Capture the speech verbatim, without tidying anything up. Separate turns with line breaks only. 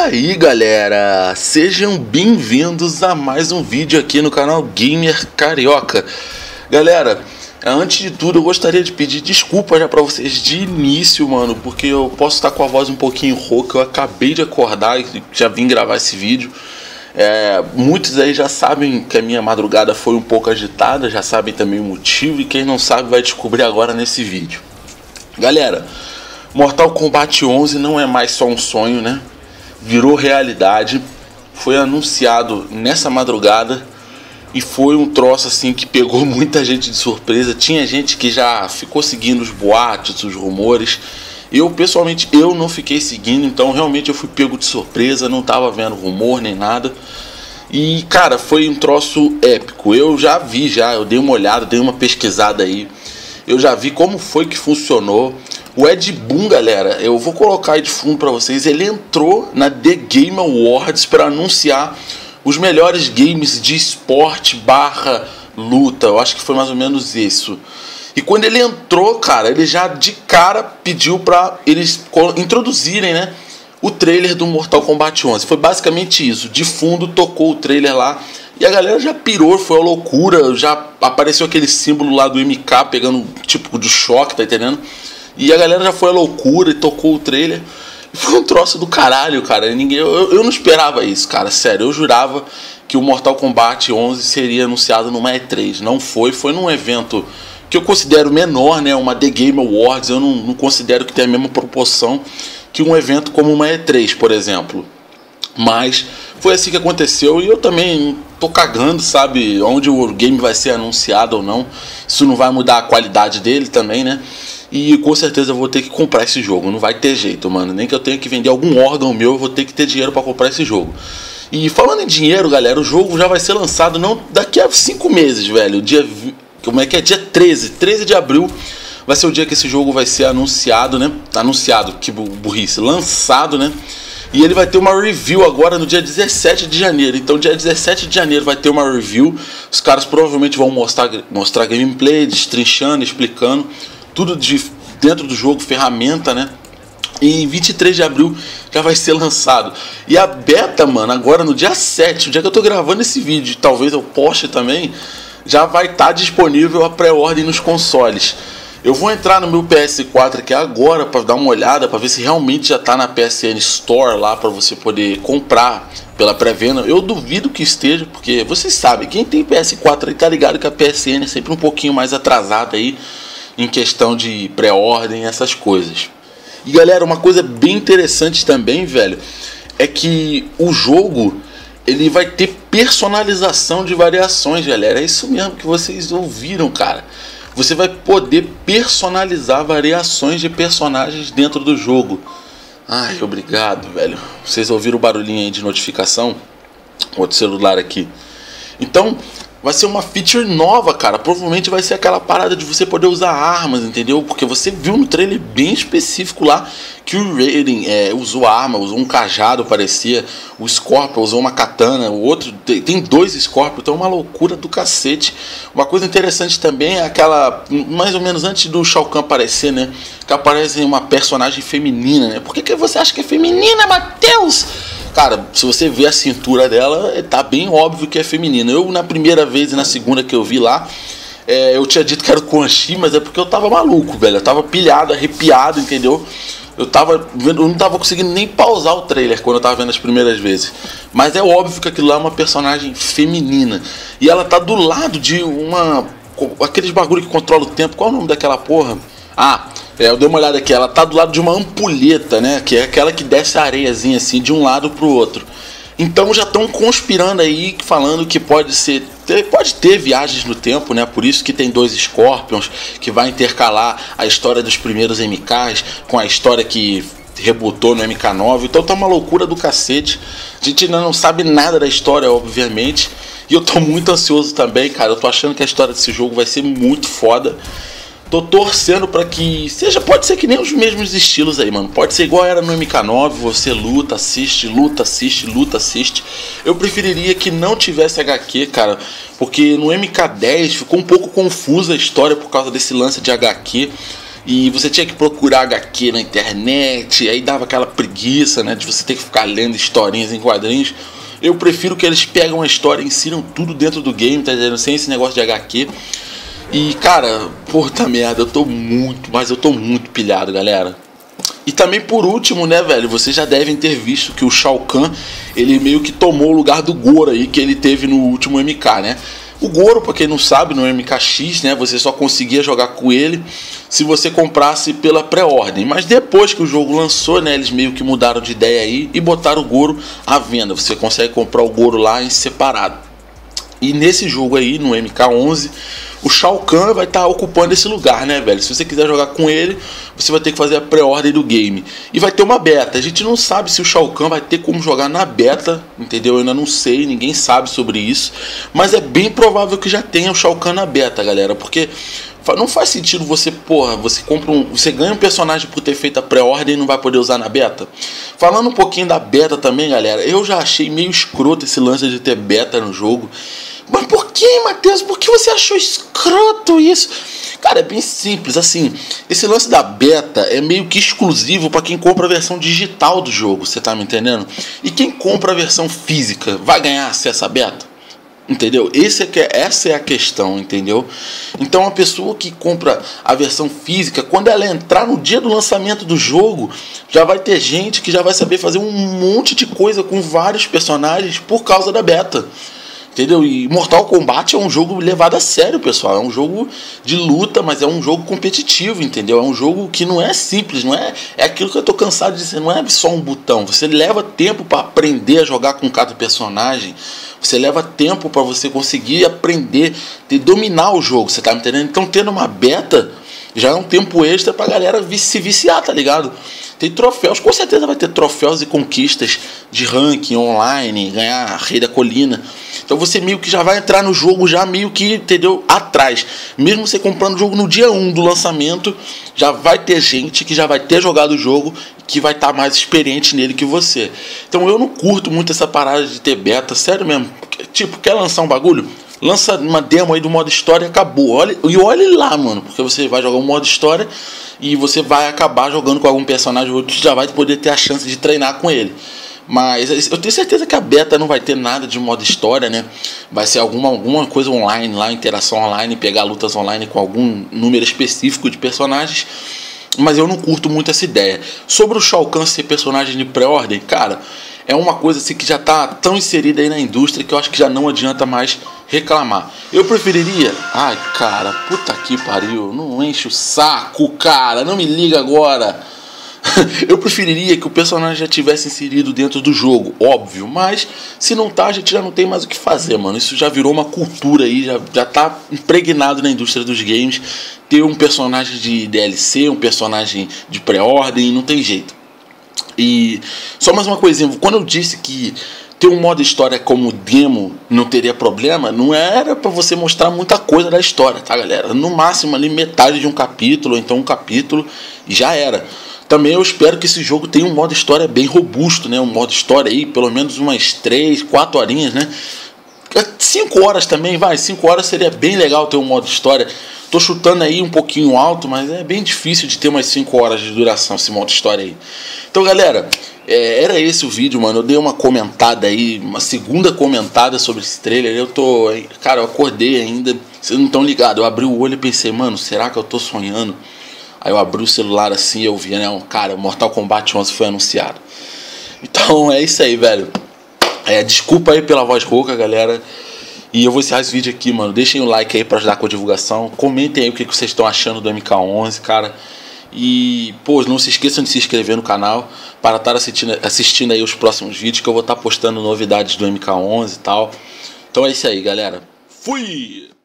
aí galera, sejam bem-vindos a mais um vídeo aqui no canal Gamer Carioca. Galera, antes de tudo eu gostaria de pedir desculpa já pra vocês de início, mano, porque eu posso estar com a voz um pouquinho rouca. Eu acabei de acordar e já vim gravar esse vídeo. É, muitos aí já sabem que a minha madrugada foi um pouco agitada, já sabem também o motivo, e quem não sabe vai descobrir agora nesse vídeo. Galera, Mortal Kombat onze não é mais só um sonho, né? Virou realidade, foi anunciado nessa madrugada e foi um troço assim que pegou muita gente de surpresa. Tinha gente que já ficou seguindo os boatos, os rumores. Eu pessoalmente eu não fiquei seguindo, então realmente eu fui pego de surpresa, não tava vendo rumor nem nada. E cara, foi um troço épico. Eu já vi, já, eu dei uma olhada, dei uma pesquisada aí. Eu já vi como foi que funcionou. O Ed Boon, galera, eu vou colocar aí de fundo para vocês. Ele entrou na The Game Awards para anunciar os melhores games de esporte barra luta. Eu acho que foi mais ou menos isso. E quando ele entrou, cara, ele já de cara pediu para eles introduzirem, né, o trailer do Mortal Kombat onze. Foi basicamente isso. De fundo tocou o trailer lá e a galera já pirou, foi uma loucura. Já apareceu aquele símbolo lá do M K pegando tipo de choque, tá entendendo? E a galera já foi à loucura e tocou o trailer. E foi um troço do caralho, cara. Ninguém, eu, eu não esperava isso, cara. Sério, eu jurava que o Mortal Kombat onze seria anunciado numa E três. Não foi, foi num evento que eu considero menor, né? Uma The Game Awards. Eu não, não considero que tenha a mesma proporção que um evento como uma E três, por exemplo. Mas foi assim que aconteceu e eu também tô cagando, sabe? Onde o game vai ser anunciado ou não. Isso não vai mudar a qualidade dele também, né? E com certeza eu vou ter que comprar esse jogo. Não vai ter jeito, mano. Nem que eu tenha que vender algum órgão meu, eu vou ter que ter dinheiro para comprar esse jogo. E falando em dinheiro, galera, o jogo já vai ser lançado não daqui a cinco meses, velho. Dia, como é que é? Dia treze. treze de abril vai ser o dia que esse jogo vai ser anunciado, né? Anunciado, que burrice. Lançado, né? E ele vai ter uma review agora no dia dezessete de janeiro. Então dia dezessete de janeiro vai ter uma review. Os caras provavelmente vão mostrar, mostrar gameplay, destrinchando, explicando tudo de dentro do jogo, ferramenta, né? E em vinte e três de abril já vai ser lançado. E a beta, mano, agora no dia sete, o dia que eu tô gravando esse vídeo, talvez eu poste também, já vai estar tá disponível a pré-ordem nos consoles. Eu vou entrar no meu P S quatro aqui agora para dar uma olhada, para ver se realmente já está na P S N Store lá para você poder comprar pela pré-venda. Eu duvido que esteja, porque vocês sabem, quem tem P S quatro aí tá ligado que a P S N é sempre um pouquinho mais atrasada aí em questão de pré-ordem, essas coisas. E galera, uma coisa bem interessante também, velho, é que o jogo ele vai ter personalização de variações, galera. É isso mesmo que vocês ouviram, cara. Você vai poder personalizar variações de personagens dentro do jogo. Ai, obrigado, velho. Vocês ouviram o barulhinho aí de notificação? Outro celular aqui. Então, vai ser uma feature nova, cara. Provavelmente vai ser aquela parada de você poder usar armas, entendeu? Porque você viu no trailer bem específico lá que o Raiden é, usou arma, usou um cajado, parecia. O Scorpion usou uma katana. O outro tem dois Scorpion, então é uma loucura do cacete. Uma coisa interessante também é aquela, mais ou menos antes do Shao Kahn aparecer, né? Que aparece uma personagem feminina, né? Por que, que você acha que é feminina, Matheus? Cara, se você ver a cintura dela, tá bem óbvio que é feminina. Eu, na primeira vez e na segunda que eu vi lá, é, eu tinha dito que era o Quan Chi, mas é porque eu tava maluco, velho. Eu tava pilhado, arrepiado, entendeu? Eu tava vendo, eu não tava conseguindo nem pausar o trailer quando eu tava vendo as primeiras vezes. Mas é óbvio que aquilo lá é uma personagem feminina. E ela tá do lado de uma... aqueles bagulho que controla o tempo. Qual é o nome daquela porra? Ah... É, eu dei uma olhada aqui, ela tá do lado de uma ampulheta, né? Que é aquela que desce a areiazinha assim de um lado pro outro. Então já estão conspirando aí, falando que pode ser, pode ter viagens no tempo, né? Por isso que tem dois Scorpions, que vai intercalar a história dos primeiros M Ks com a história que rebutou no M K nove. Então tá uma loucura do cacete. A gente ainda não sabe nada da história, obviamente. E eu tô muito ansioso também, cara. Eu tô achando que a história desse jogo vai ser muito foda. Tô torcendo pra que seja, pode ser que nem os mesmos estilos aí, mano. Pode ser igual era no M K nove, você luta, assiste, luta, assiste, luta, assiste. Eu preferiria que não tivesse H Q, cara, porque no M K dez ficou um pouco confusa a história por causa desse lance de H Q. e você tinha que procurar H Q na internet, aí dava aquela preguiça, né, de você ter que ficar lendo historinhas em quadrinhos. Eu prefiro que eles pegam a história e ensinam tudo dentro do game, tá entendendo? Sem esse negócio de H Q. E, cara, puta merda, eu tô muito, mas eu tô muito pilhado, galera. E também, por último, né, velho, vocês já devem ter visto que o Shao Kahn, ele meio que tomou o lugar do Goro aí, que ele teve no último M K, né? O Goro, pra quem não sabe, no M K X, né, você só conseguia jogar com ele se você comprasse pela pré-ordem. Mas depois que o jogo lançou, né, eles meio que mudaram de ideia aí e botaram o Goro à venda. Você consegue comprar o Goro lá em separado. E nesse jogo aí, no M K onze, o Shao Kahn vai estar tá ocupando esse lugar, né, velho? Se você quiser jogar com ele, você vai ter que fazer a pré-ordem do game. E vai ter uma beta. A gente não sabe se o Shao Kahn vai ter como jogar na beta, entendeu? Eu ainda não sei, ninguém sabe sobre isso. Mas é bem provável que já tenha o Shao Kahn na beta, galera. Porque não faz sentido você, porra, você compra um, você ganha um personagem por ter feito a pré-ordem e não vai poder usar na beta. Falando um pouquinho da beta também, galera, eu já achei meio escroto esse lance de ter beta no jogo. Mas por que, Matheus? Por que você achou escroto isso? Cara, é bem simples, assim, esse lance da beta é meio que exclusivo para quem compra a versão digital do jogo, você tá me entendendo? E quem compra a versão física vai ganhar acesso à beta? Entendeu? Esse é que é, essa é a questão, entendeu? Então a pessoa que compra a versão física, quando ela entrar no dia do lançamento do jogo, já vai ter gente que já vai saber fazer um monte de coisa com vários personagens por causa da beta. Entendeu? E Mortal Kombat é um jogo levado a sério, pessoal. É um jogo de luta, mas é um jogo competitivo, entendeu? É um jogo que não é simples, não é, é aquilo que eu tô cansado de dizer, não é só um botão. Você leva tempo para aprender a jogar com cada personagem. Você leva tempo para você conseguir aprender, de dominar o jogo, você tá me entendendo? Então, tendo uma beta já é um tempo extra pra galera se viciar, tá ligado? Tem troféus, com certeza vai ter troféus e conquistas de ranking online, ganhar Rei da Colina. Então você meio que já vai entrar no jogo já meio que, entendeu, atrás. Mesmo você comprando o jogo no dia um do lançamento, já vai ter gente que já vai ter jogado o jogo, que vai estar tá mais experiente nele que você. Então eu não curto muito essa parada de ter beta, sério mesmo. Tipo, quer lançar um bagulho? Lança uma demo aí do modo história e acabou. Olha, e olhe lá, mano, porque você vai jogar um modo história e você vai acabar jogando com algum personagem ou outro, já vai poder ter a chance de treinar com ele. Mas eu tenho certeza que a beta não vai ter nada de modo história, né? Vai ser alguma, alguma coisa online lá, interação online, pegar lutas online com algum número específico de personagens. Mas eu não curto muito essa ideia. Sobre o Shao Kahn ser personagem de pré-ordem, cara, é uma coisa assim que já tá tão inserida aí na indústria que eu acho que já não adianta mais reclamar. Eu preferiria... Ai, cara, puta que pariu. Não enche o saco, cara. Não me liga agora. Eu preferiria que o personagem já tivesse inserido dentro do jogo, óbvio. Mas se não tá, a gente já não tem mais o que fazer, mano. Isso já virou uma cultura aí, já, já tá impregnado na indústria dos games. Ter um personagem de D L C, um personagem de pré-ordem, não tem jeito. E só mais uma coisinha, quando eu disse que ter um modo história como demo não teria problema, não era para você mostrar muita coisa da história, tá, galera? No máximo ali metade de um capítulo, ou então um capítulo, e já era. Também eu espero que esse jogo tenha um modo história bem robusto, né? Um modo história aí, pelo menos umas três, quatro horinhas, né? cinco horas também, vai, cinco horas seria bem legal ter um modo história. Tô chutando aí um pouquinho alto, mas é bem difícil de ter umas cinco horas de duração esse modo história aí. Então, galera, é, era esse o vídeo, mano. Eu dei uma comentada aí, uma segunda comentada sobre esse trailer. Eu tô, cara, eu acordei ainda, vocês não estão ligados. Eu abri o olho e pensei, mano, será que eu tô sonhando? Aí eu abri o celular assim e eu vi, né, cara, Mortal Kombat onze foi anunciado. Então é isso aí, velho. É, desculpa aí pela voz rouca, galera. E eu vou encerrar esse vídeo aqui, mano. Deixem o like aí pra ajudar com a divulgação. Comentem aí o que vocês estão achando do M K onze, cara. E, pô, não se esqueçam de se inscrever no canal para estar assistindo, assistindo aí os próximos vídeos, que eu vou estar postando novidades do M K onze e tal. Então é isso aí, galera. Fui!